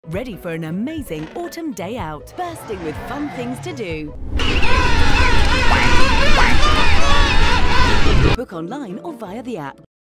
Ready for an amazing autumn day out, bursting with fun things to do. Book online or via the app.